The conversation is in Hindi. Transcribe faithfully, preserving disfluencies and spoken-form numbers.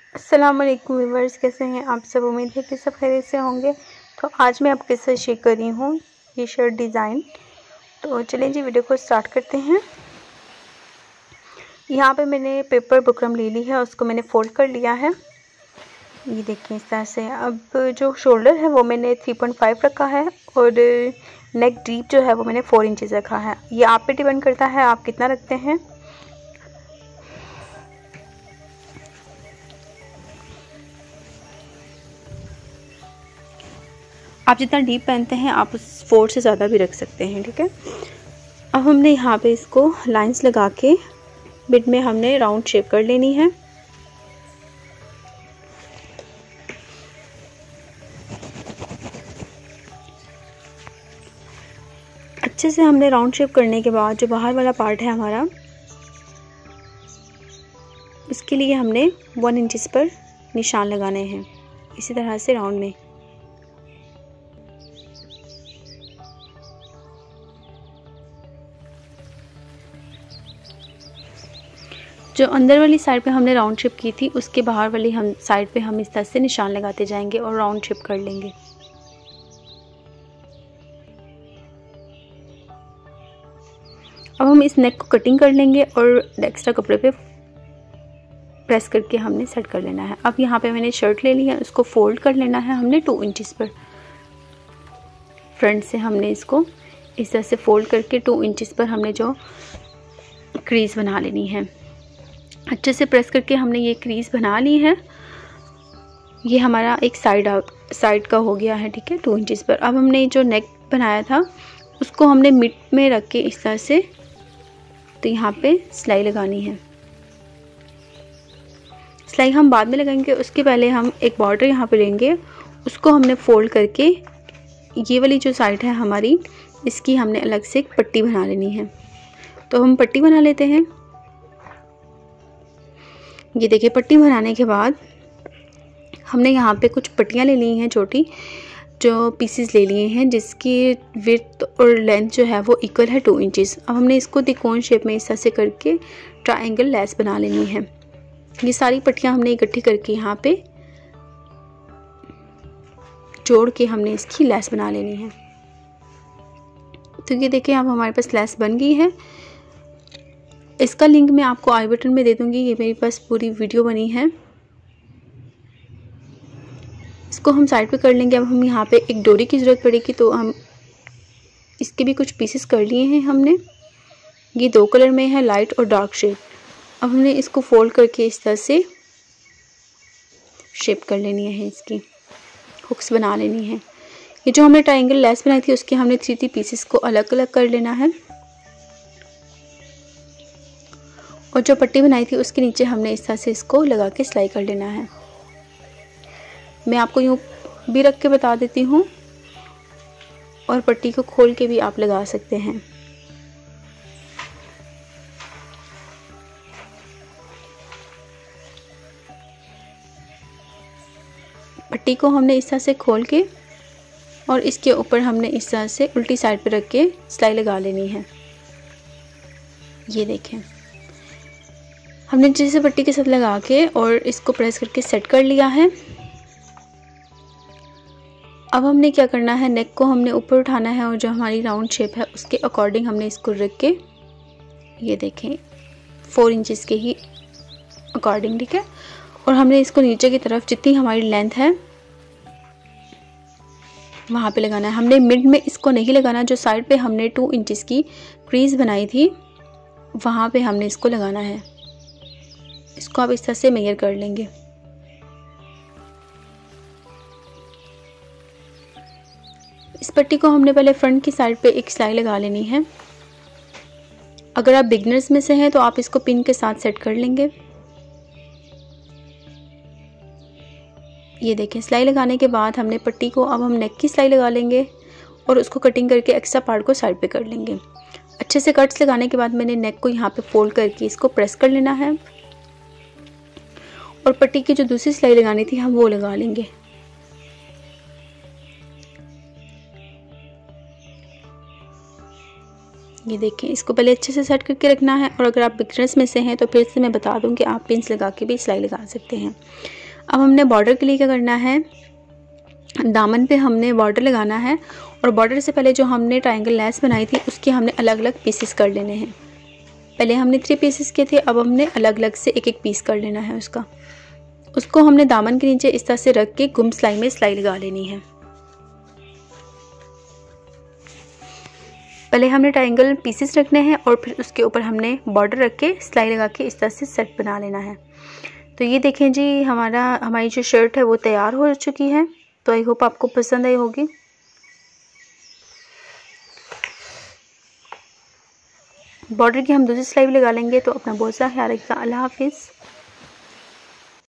अस्सलाम वालेकुम व्यूअर्स, कैसे हैं आप सब। उम्मीद है कि सब खैरियत से होंगे। तो आज मैं आपके साथ शेयर कर रही हूँ ये शर्ट डिज़ाइन। तो चलें जी, वीडियो को स्टार्ट करते हैं। यहाँ पे मैंने पेपर बुकरम ले ली है, उसको मैंने फोल्ड कर लिया है। ये देखिए इस तरह से। अब जो शोल्डर है वो मैंने थ्री पॉइंट फाइव रखा है और नेक डीप जो है वो मैंने फोर इंचज़ रखा है। ये आप पे डिपेंड करता है आप कितना रखते हैं। आप जितना डीप पहनते हैं आप उस फोर से ज़्यादा भी रख सकते हैं, ठीक है। अब हमने यहाँ पे इसको लाइंस लगा के मिड में हमने राउंड शेप कर लेनी है। अच्छे से हमने राउंड शेप करने के बाद जो बाहर वाला पार्ट है हमारा, उसके लिए हमने वन इंचज़ पर निशान लगाने हैं, इसी तरह से राउंड में। जो अंदर वाली साइड पे हमने राउंड शेप की थी उसके बाहर वाली हम साइड पे हम इस तरह से निशान लगाते जाएंगे और राउंड शेप कर लेंगे। अब हम इस नेक को कटिंग कर लेंगे और एक्स्ट्रा कपड़े पे प्रेस करके हमने सेट कर लेना है। अब यहाँ पे मैंने शर्ट ले ली है, उसको फोल्ड कर लेना है हमने टू इंचज़ पर। फ्रंट से हमने इसको इस तरह से फोल्ड करके टू इंचज़ पर हमने जो क्रीज बना लेनी है। अच्छे से प्रेस करके हमने ये क्रीज बना ली है। ये हमारा एक साइड साइड का हो गया है, ठीक है, टू इंचज़ पर। अब हमने जो नेक बनाया था उसको हमने मिड में रख के इस तरह से, तो यहाँ पे सिलाई लगानी है। सिलाई हम बाद में लगाएंगे, उसके पहले हम एक बॉर्डर यहाँ पे लेंगे, उसको हमने फोल्ड करके ये वाली जो साइड है हमारी, इसकी हमने अलग से एक पट्टी बना लेनी है। तो हम पट्टी बना लेते हैं। ये देखिए, पट्टी बनाने के बाद हमने यहाँ पे कुछ पट्टियाँ ले ली हैं, छोटी जो पीसेस ले लिए हैं, जिसकी विड्थ और लेंथ जो है वो इक्वल है टू इंचज़। अब हमने इसको त्रिकोण शेप में इस तरह से करके ट्रायंगल लेस बना लेनी है। ये सारी पट्टियाँ हमने इकट्ठी करके यहाँ पे जोड़ के हमने इसकी लेस बना लेनी है। तो ये देखिए अब हमारे पास लेस बन गई है। इसका लिंक मैं आपको आई बटन में दे दूँगी। ये मेरे पास पूरी वीडियो बनी है। इसको हम साइड पे कर लेंगे। अब हम यहाँ पे एक डोरी की ज़रूरत पड़ेगी, तो हम इसके भी कुछ पीसेस कर लिए हैं हमने। ये दो कलर में है, लाइट और डार्क शेड। अब हमने इसको फोल्ड करके इस तरह से शेप कर लेनी है, इसकी हुक्स बना लेनी है। ये जो हमने ट्रायंगल लेस बनाई थी उसके हमने थ्री थ्री पीसेस को अलग अलग कर लेना है, और जो पट्टी बनाई थी उसके नीचे हमने इस तरह से इसको लगा के सिलाई कर लेना है। मैं आपको यूँ भी रख के बता देती हूँ, और पट्टी को खोल के भी आप लगा सकते हैं। पट्टी को हमने इस तरह से खोल के और इसके ऊपर हमने इस तरह से उल्टी साइड पे रख के सिलाई लगा लेनी है। ये देखें, हमने जैसे पट्टी के साथ लगा के और इसको प्रेस करके सेट कर लिया है। अब हमने क्या करना है, नेक को हमने ऊपर उठाना है और जो हमारी राउंड शेप है उसके अकॉर्डिंग हमने इसको रख के, ये देखें फोर इंचज़ के ही अकॉर्डिंग, ठीक है। और हमने इसको नीचे की तरफ जितनी हमारी लेंथ है वहाँ पे लगाना है। हमने मिड में इसको नहीं लगाना, जो साइड पे हमने टू इंचज़ की क्रीज बनाई थी वहाँ पे हमने इसको लगाना है। इसको आप इस तरह से मेजर कर लेंगे। इस पट्टी को हमने पहले फ्रंट की साइड पे एक सिलाई लगा लेनी है। अगर आप बिगनर्स में से हैं तो आप इसको पिन के साथ सेट कर लेंगे। ये देखें, सिलाई लगाने के बाद हमने पट्टी को, अब हम नेक की सिलाई लगा लेंगे और उसको कटिंग करके एक्स्ट्रा पार्ट को साइड पे कर लेंगे। अच्छे से कट्स लगाने के बाद मैंने नेक को यहाँ पे फोल्ड करके इसको प्रेस कर लेना है, और पट्टी की जो दूसरी सिलाई लगानी थी हम वो लगा लेंगे। ये देखें, इसको पहले अच्छे से सेट करके रखना है। और अगर आप बिगनर्स में से हैं तो फिर से मैं बता दूं कि आप पिंस लगा के भी सिलाई लगा सकते हैं। अब हमने बॉर्डर के लिए क्या करना है, दामन पे हमने बॉर्डर लगाना है और बॉर्डर से पहले जो हमने ट्रायंगल लेस बनाई थी उसके हमने अलग अलग पीसेस कर लेने हैं। पहले हमने थ्री पीसेस किए थे, अब हमने अलग अलग से एक एक पीस कर लेना है उसका। उसको हमने दामन के नीचे इस तरह से रख के गुम सिलाई में सिलाई लगा लेनी है। पहले हमने ट्रायंगल पीसेस रखने हैं और फिर उसके ऊपर हमने बॉर्डर रख के सिलाई लगा के इस तरह से सेट बना लेना है। तो ये देखें जी, हमारा हमारी जो शर्ट है वो तैयार हो चुकी है। तो आई होप आपको पसंद आई होगी। बॉर्डर की हम दूसरी सिलाई भी लगा लेंगे। तो अपना बहुत सा ख्याल रखिएगा। अल्लाह हाफिज़।